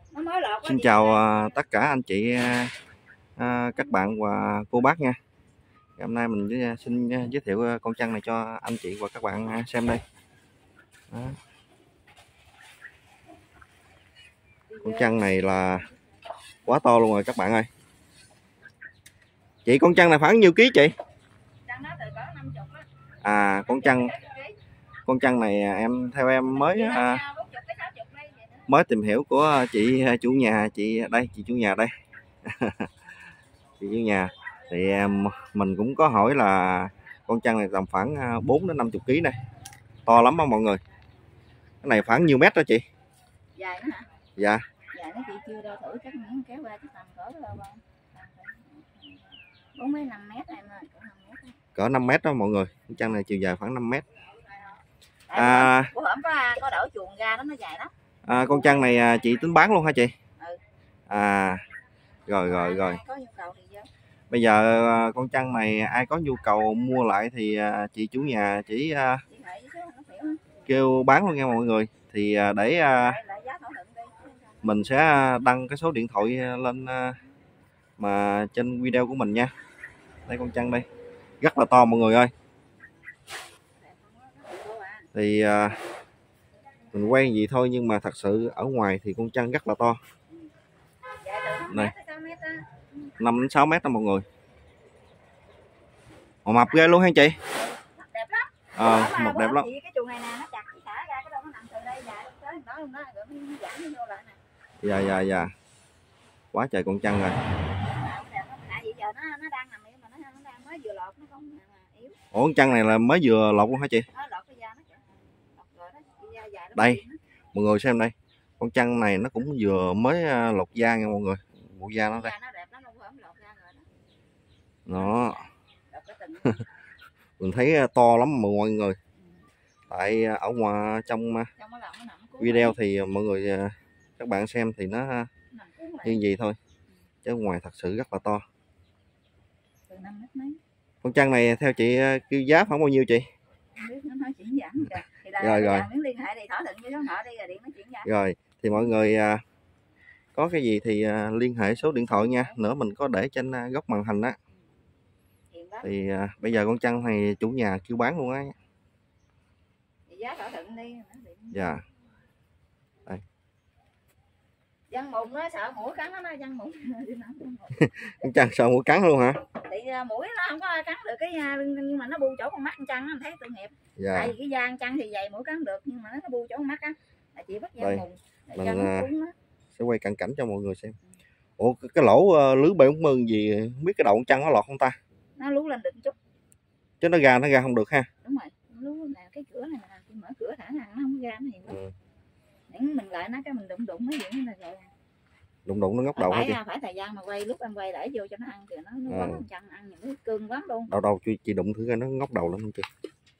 Xin chào tất cả anh chị, các bạn và cô bác nha. Hôm nay mình xin giới thiệu con trăn này cho anh chị và các bạn xem đây. Đó. Con trăn này là quá to luôn rồi các bạn ơi. Chị, con trăn này khoảng nhiêu ký chị? Con trăn này theo em mới tìm hiểu của chị chủ nhà, chị chủ nhà đây. Chị chủ nhà thì mình cũng có hỏi là con trăn này tầm khoảng 4 đến 50 kg này, to lắm đó mọi người. Cái này khoảng nhiêu mét đó chị? Dài nữa hả? Dạ. Dài nó chị chưa đo thử, chắc miếng kéo qua chắc tầm cỡ 4 mấy 5 mét em ơi, cỡ 5 mét đó mọi người. Con trăn này chiều dài khoảng 5 mét. Bữa hổm có đỡ chuồng ra đó, nó dài lắm. Con trăn này chị tính bán luôn hả chị? Ừ. Rồi. Có nhu cầu thì vô. Bây giờ con trăn này ai có nhu cầu mua lại thì chị chủ nhà chỉ kêu bán luôn nha mọi người. Thì để mình sẽ đăng cái số điện thoại lên mà trên video của mình nha. Đây con trăn đây, rất là to mọi người ơi. Thì mình quay gì thôi nhưng mà thật sự ở ngoài thì con trăn rất là to. Này, 5 đến 6 mét đó mọi người. Màu mập ghê luôn hả chị? Đẹp lắm. Mập đẹp lắm. Cái chuồng này nè, nó chặt cái xả ra, cái đâu nó nằm từ đây dài tới đó luôn đó, rồi nó giảm vô lại nè. Dạ. Quá trời con trăn rồi. Giờ nó đang nằm im mà nó đang mới vừa lột, nó không yếu. Ủa, con trăn này là mới vừa lột luôn hả chị? Lột cái da nó lột rồi đó, da dài. Đây, mọi người xem đây. Con trăn này nó cũng vừa mới lột da nha mọi người. Bộ da nó đây. Nó đẹp lắm luôn, lột da rồi đó. Mình thấy to lắm mọi người. Tại ở ngoài trong video thì mọi người các bạn xem thì nó như gì thôi, chứ ngoài thật sự rất là to. Con trăn này theo chị kêu giá khoảng bao nhiêu chị? Rồi thì mọi người có cái gì thì liên hệ số điện thoại nha, nữa mình có để trên góc màn hình á. Thì bây giờ con trăn này chủ nhà kêu bán luôn á. Dạ. Đây. Dân mụn nó sợ mũi cắn nó dân mụn. Con trăn sợ mũi cắn luôn hả? Thì mũi nó không có cắn được cái, nhưng mà nó bu chỗ con mắt con trăn, nó thấy tội nghiệp. Dạ. Tại vì cái da con trăn thì dày mũi cắn được, nhưng mà nó bu chỗ con mắt á, là chị bắt dân mụn. Mình sẽ quay cận cảnh cho mọi người xem. Ủa, cái lỗ lưới B40 gì, không biết cái đầu con trăn nó lọt không ta? Nó lú lên được chút. Chứ nó ra không được ha. Đúng rồi, lú nè, cái cửa này nè, chị mở cửa thả nó không ra nó hiền. Mình lại nó cái mình đụng mấy chuyện là rồi. Đụng nó ngóc đầu hả chị? Phải thời gian mà quay, lúc em quay để vô cho nó ăn kìa, nó quấn con trăn ăn những cái cương quấn luôn. Đâu chị đụng thử coi nó ngóc đầu lên không chị?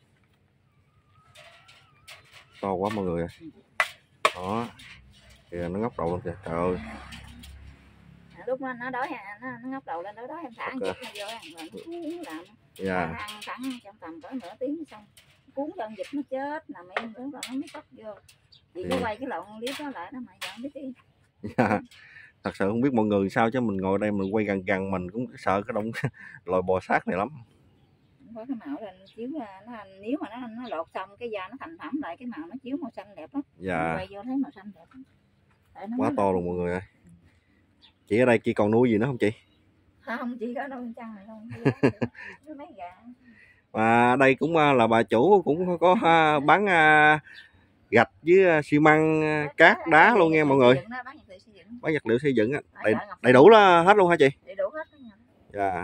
To quá mọi người ơi. Đó. Kìa nó ngóc đầu lên kìa. Trời ơi. Lúc nó đói nó ngóc đầu lên, đói em thả ăn vịt nó vô ăn rồi nó cuốn làm. Dạ. Nó ăn cắn trong tầm cỡ nửa tiếng xong cuốn cho con vịt nó chết, nằm im rồi nó mới cất vô. Chị cứ quay cái lọn clip đó lại đó mà giờ không biết đi. Dạ. Thật sự không biết mọi người sao, chứ mình ngồi đây mình quay gần mình cũng sợ cái động loài bò sát này lắm. Có cái màu lên chiếu nó, nếu mà nó lột xong cái da nó thành phẩm lại, cái màu nó chiếu màu xanh đẹp lắm. Dạ. Quay vô thấy màu xanh đẹp lắm. Quá to luôn mọi người ơi. Chị ở đây chị còn nuôi gì nữa không chị? Không, chị có nuôi trăn này không. Mấy gà. Và đây cũng là bà chủ cũng có bán gạch với xi măng, cát, đá luôn nha mọi người. Bán vật liệu xây dựng đầy đủ là hết luôn hả chị? Đầy đủ hết. Dạ.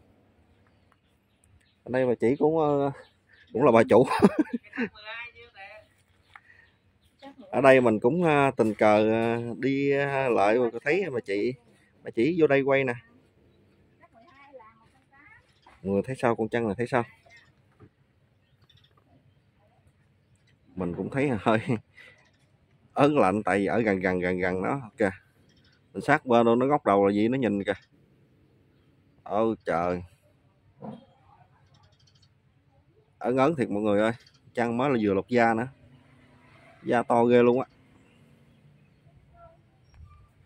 Ở đây bà chị cũng là bà chủ. Ở đây mình cũng tình cờ đi lại và thấy bà chị vô đây quay nè. Người thấy sao, con trăn này thấy sao? Mình cũng thấy hơi ớn lạnh, tại vì ở gần đó kìa. Mình sát bên nó ngóc đầu là gì nó nhìn kìa. Ôi trời. Ớn thiệt mọi người ơi. Trăn mới là vừa lột da nữa. Da to ghê luôn á.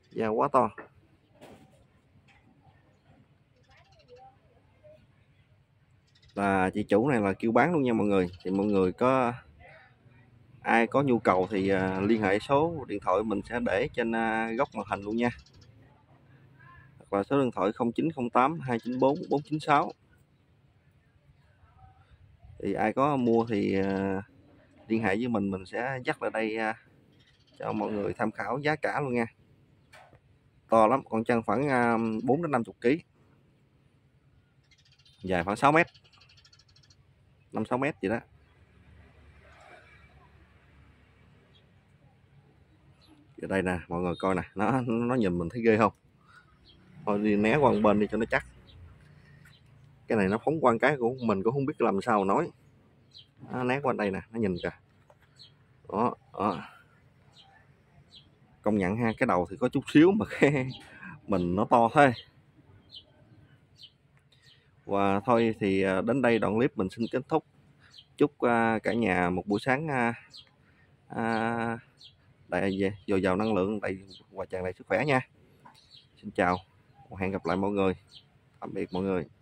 da quá to. Là chị chủ này là kêu bán luôn nha mọi người. Thì mọi người có ai có nhu cầu thì liên hệ số điện thoại mình sẽ để trên góc màn hình luôn nha, hoặc là số điện thoại 0908 294 496. Thì ai có mua thì liên hệ với mình sẽ dắt lại đây cho mọi người tham khảo giá cả luôn nha. To lắm, con trăn khoảng 4 đến 50 kg, dài khoảng 6 mét, 5-6 mét gì đó. Ở đây nè mọi người coi nè, nó nhìn mình thấy ghê không? Thôi đi né qua một bên đi cho nó chắc. Cái này nó phóng qua cái của mình cũng không biết làm sao nói. Nó né qua đây nè, nó nhìn kìa. Đó, đó. Công nhận ha, cái đầu thì có chút xíu mà cái mình nó to thế. Và thôi thì đến đây đoạn clip mình xin kết thúc. Chúc cả nhà một buổi sáng đầy dồi dào năng lượng, đầy và tràn đầy sức khỏe nha. Xin chào, hẹn gặp lại mọi người. Tạm biệt mọi người.